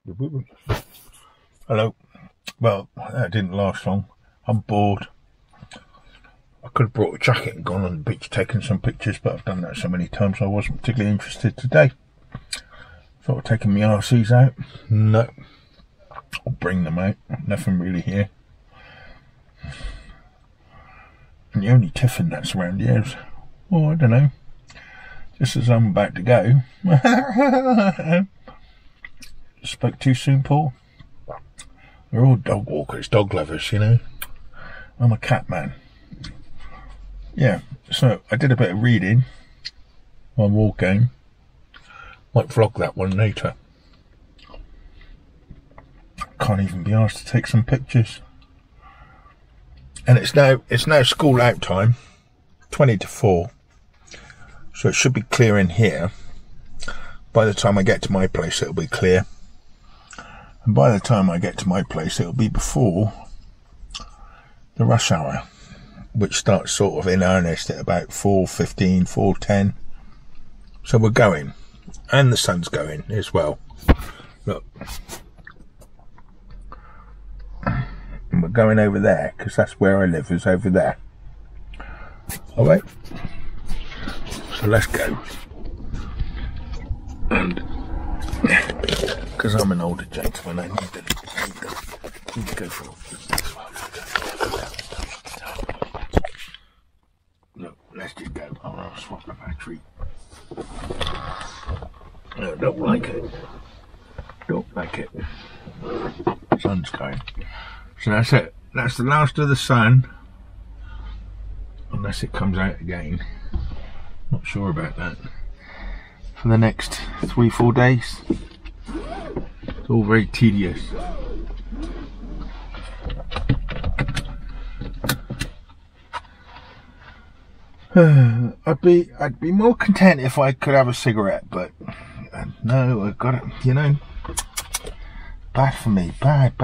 Hello. Well, that didn't last long. I'm bored. I could have brought a jacket and gone on the beach taking some pictures, but I've done that so many times I wasn't particularly interested today. Thought of taking my RCs out. No. I'll bring them out. Nothing really here. And the only tiffin that's around here is, well, I don't know. Just as I'm about to go. Spoke too soon, Paul? We're all dog walkers, dog lovers, you know. I'm a cat man. Yeah, so I did a bit of reading on War Game. Might vlog that one later. Can't even be asked to take some pictures. And it's now school out time, 20 to 4. So it should be clear in here. By the time I get to my place, it'll be clear. And by the time I get to my place, it'll be before the rush hour, which starts sort of in earnest at about 4:15, 4:10. So we're going. And the sun's going as well. Look. And we're going over there, because that's where I live, is over there. Alright? So let's go. And because I'm an older gentleman, I need to go for this one. Look, let's just go. I'll swap the battery. No, don't like it. Don't like it. Sun's going. So that's it. That's the last of the sun. Unless it comes out again. Not sure about that. For the next 3-4 days. It's all very tedious. I'd be more content if I could have a cigarette, but no, I've got it, you know. Bad for me, bad.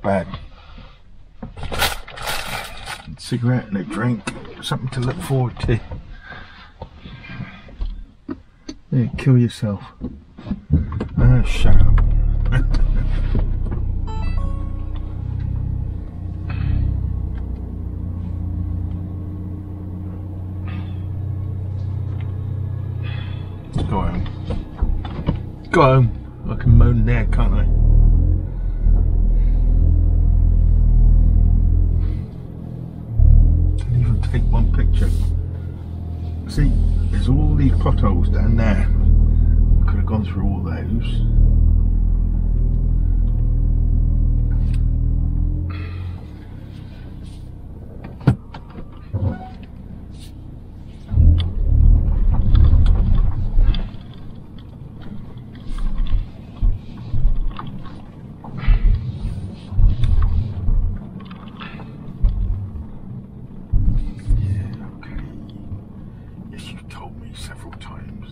A cigarette and a drink, something to look forward to. Yeah, kill yourself. Oh, shut up. Go home. Go home. I can moan there, can't I? Didn't even take one picture. See, there's all these potholes down there. Could have gone through all those. Several times.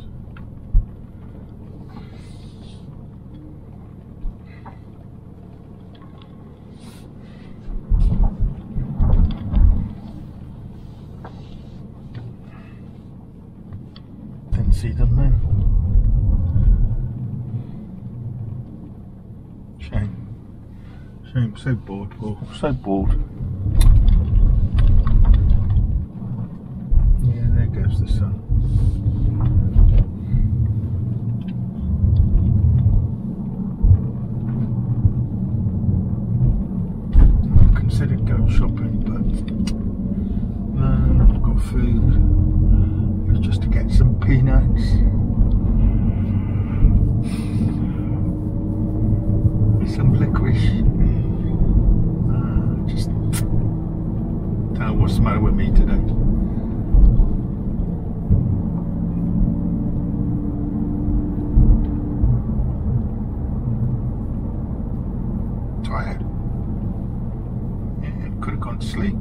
Didn't see them then. Shame, so bored, Paul. So bored. Yeah, there goes the sun. Considered going shopping, but no, I've got food. It's just to get some peanuts, some licorice. Just don't know what's the matter with me today. Tired. Could have gone to sleep.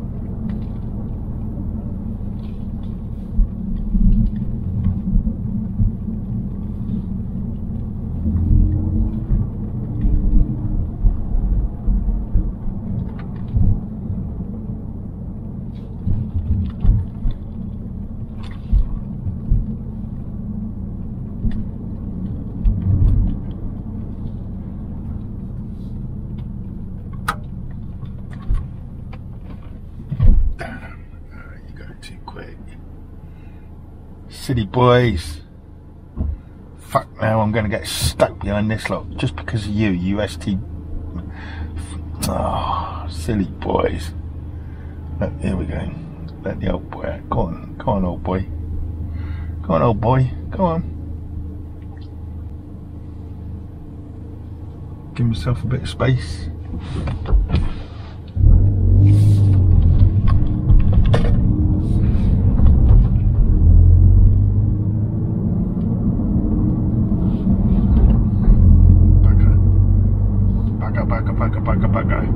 City boys. Fuck, now I'm going to get stuck behind this lot just because of you, UST. Oh, silly boys. Look, here we go. Let the old boy out. Go on, old boy. Go on, old boy. Go on. Give yourself a bit of space. Back.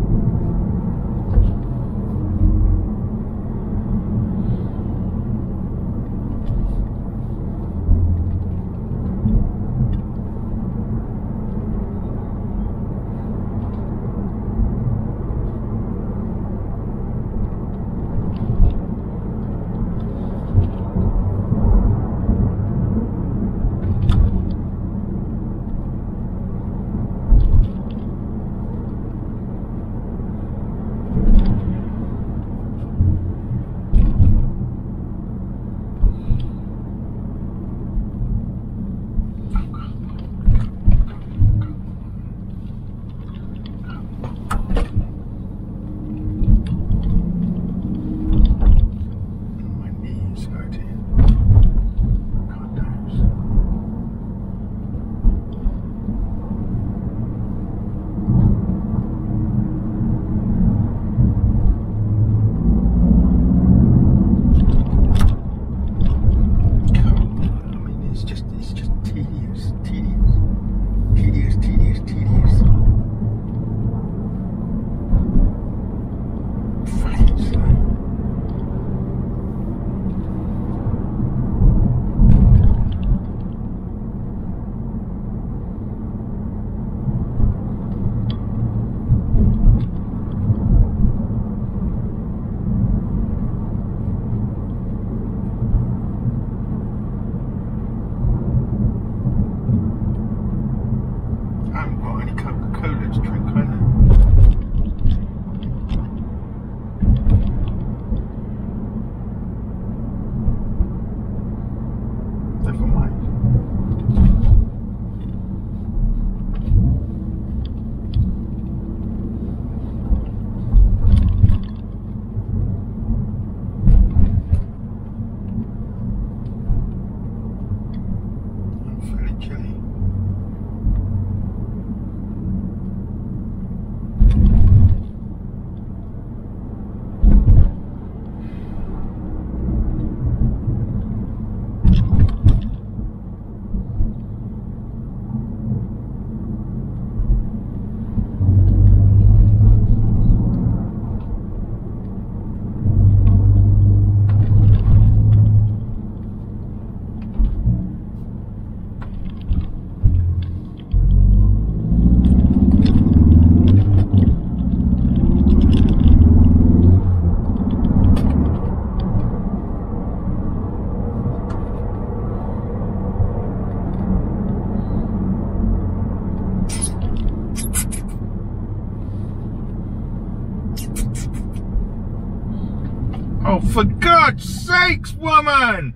Oh, for God's sakes, woman!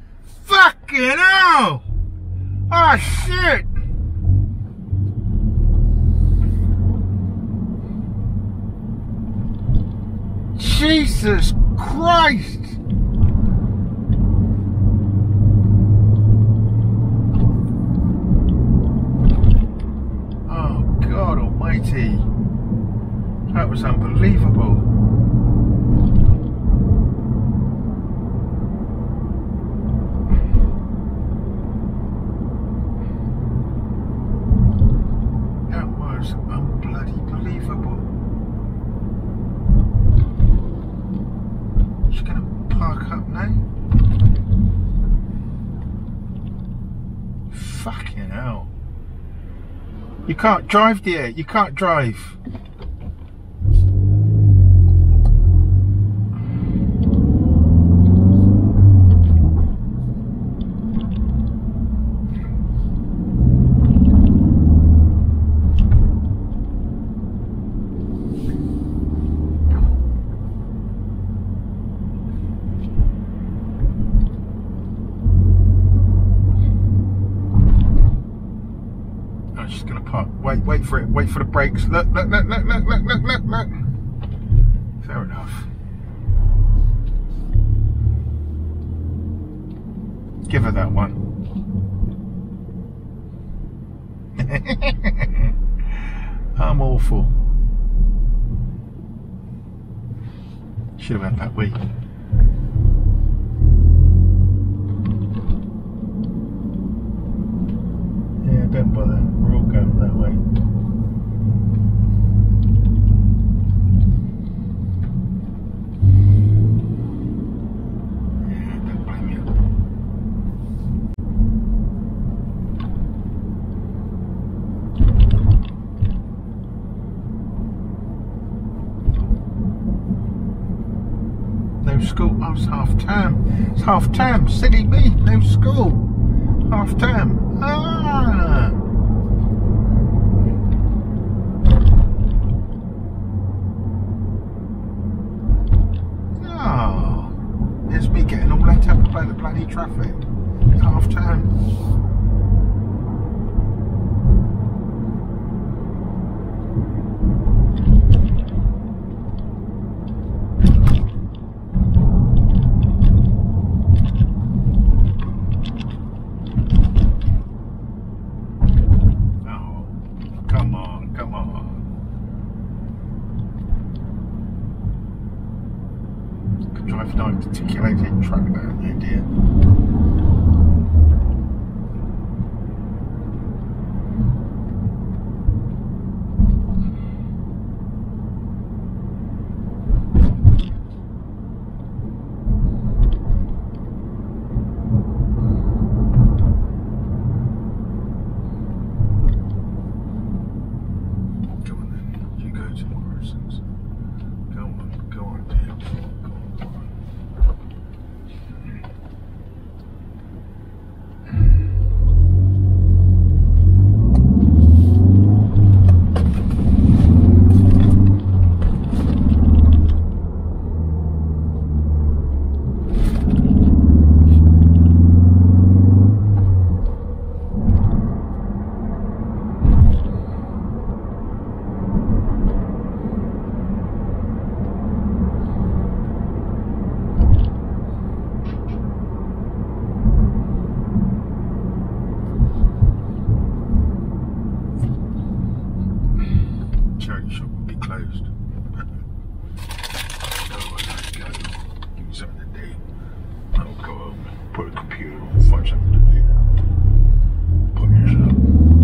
Fucking hell! Oh, shit! Jesus Christ! Oh, God almighty. That was unbelievable. Fucking hell. You can't drive, dear. You can't drive. Oh, wait for it. Wait for the brakes. Look. Fair enough. Give her that one. I'm awful. Should have had that wee. Yeah, don't bother. We're all going that way. Yeah, don't blame you. No school. Oh, it's half term. It's half term. Silly me. No school. Half term. Ah. Oh. There's me getting all let up by the bloody traffic. It's half term. Drive an articulated truck down there, dear. Go on then, you go to Morrison's. Go on, dear. Charity shop will be closed. Oh, let's go. Give me something to do. I'll go home, put a computer on, find something to do. Put yourself.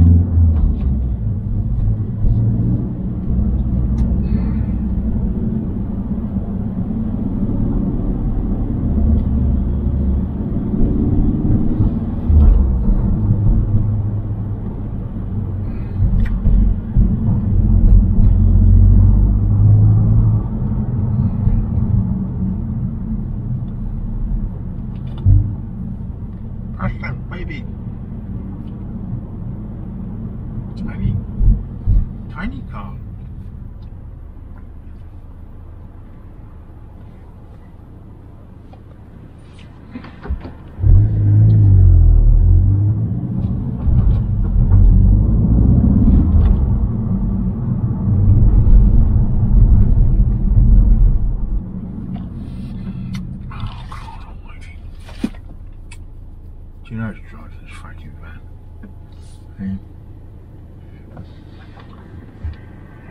Maybe tiny car. Do you know how to drive this fucking van? Hey.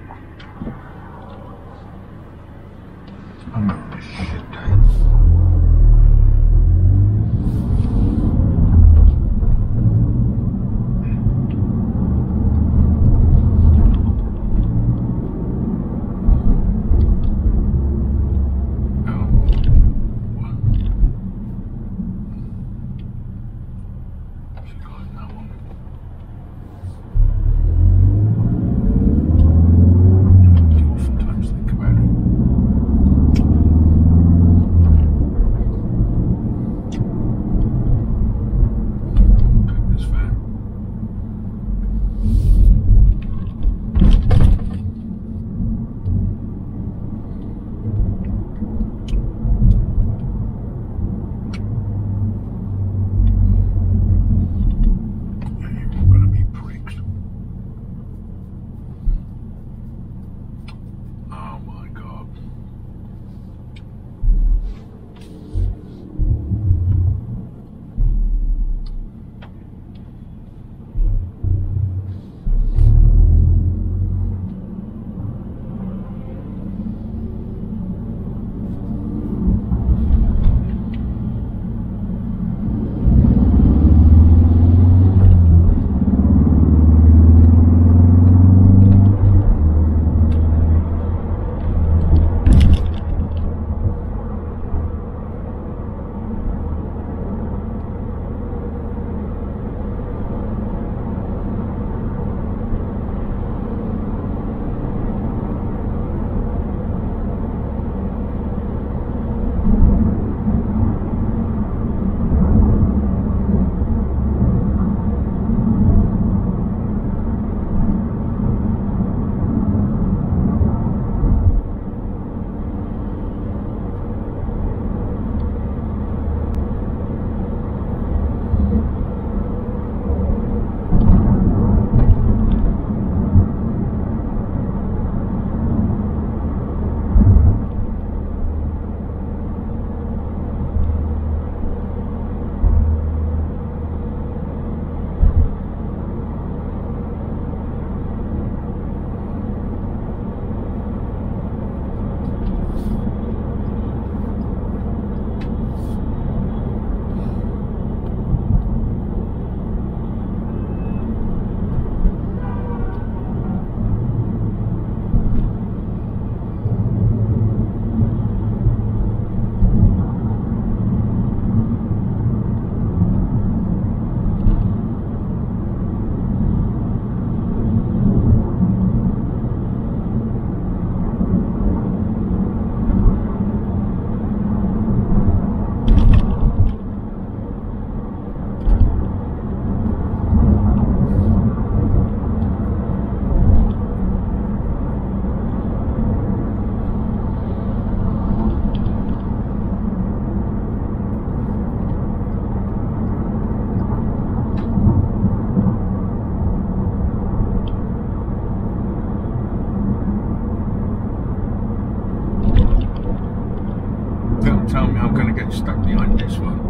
get stuck behind this one.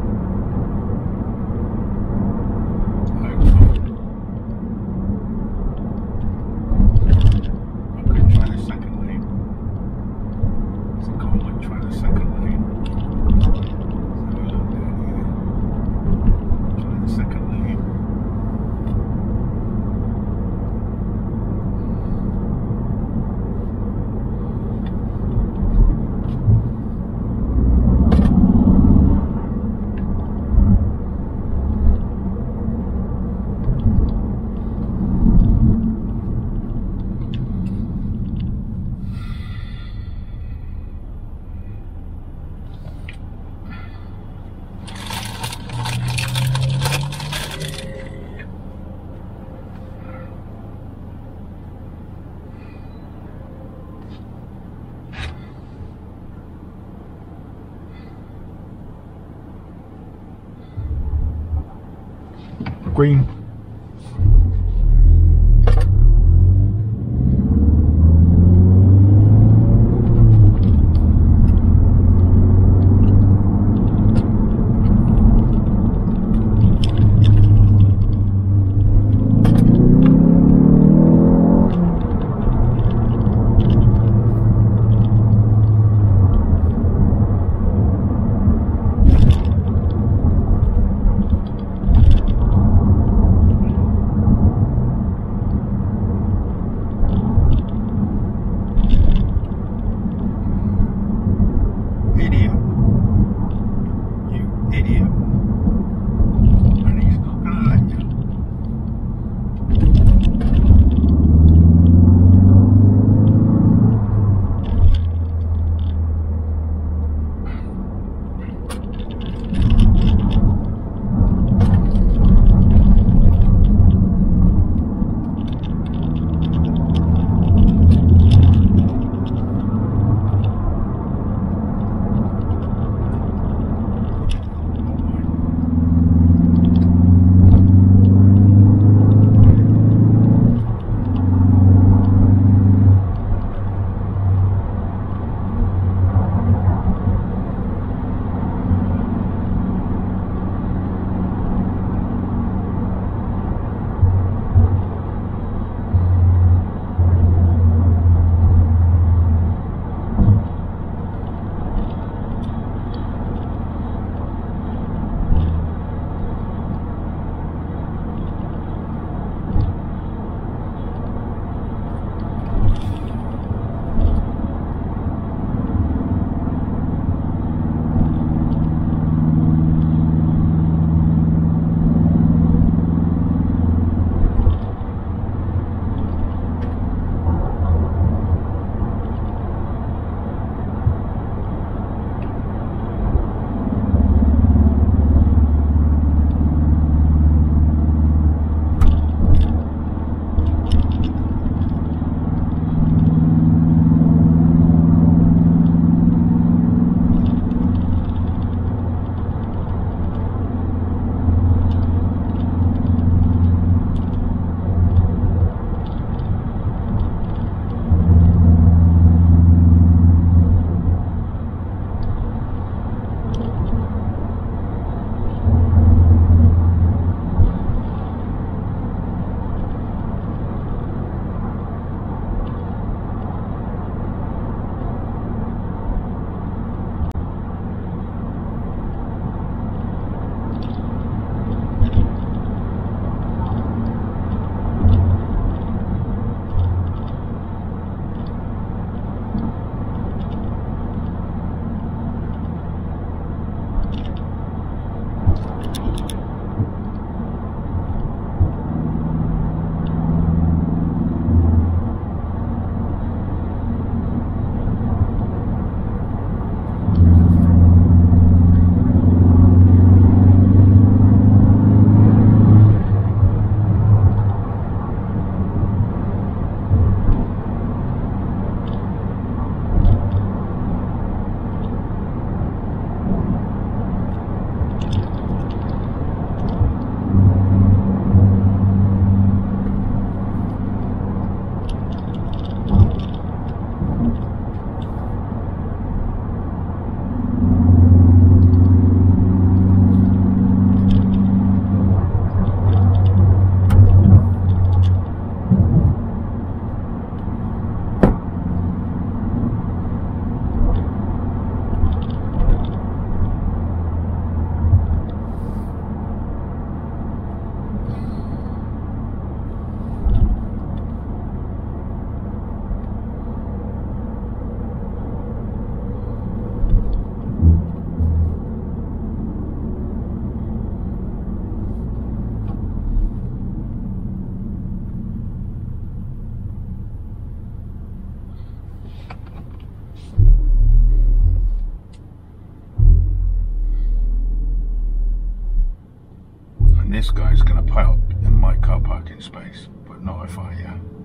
Green. this guy's going to park in my car parking space, but not if I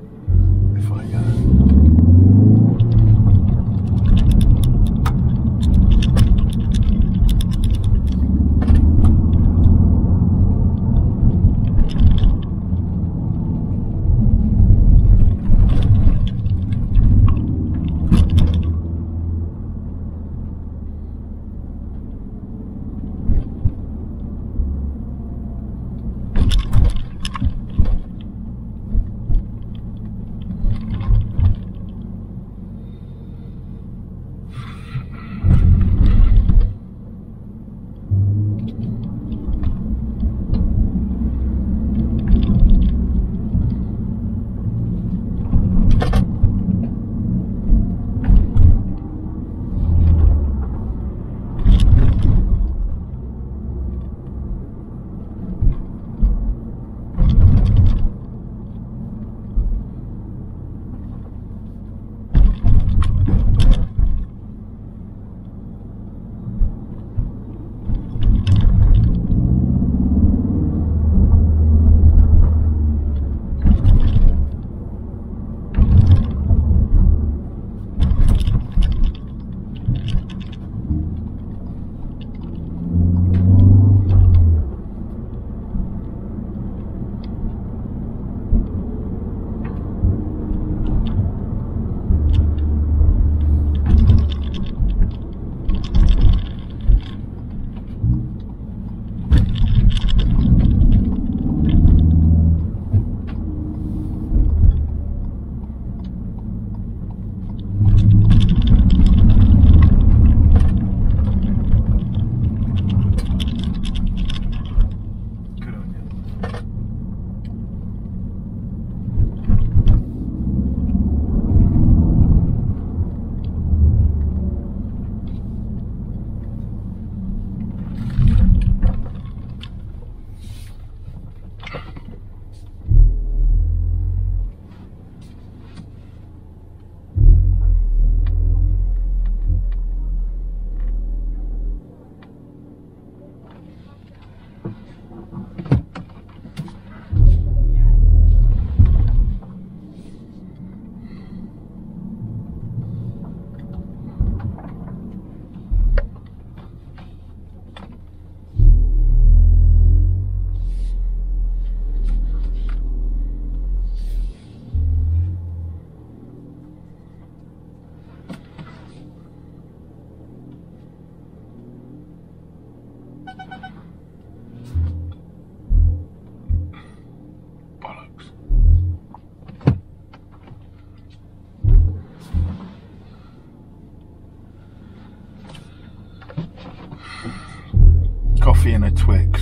coffee and a Twix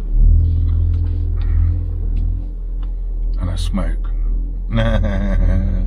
and a smoke.